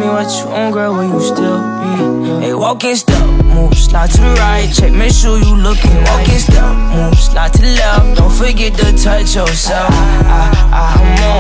me what you want, girl, will you still be? Hey, walking step, move, slide to the right. Check, make sure you looking. Walking step, move, slide to the left. Don't forget to touch yourself. I'm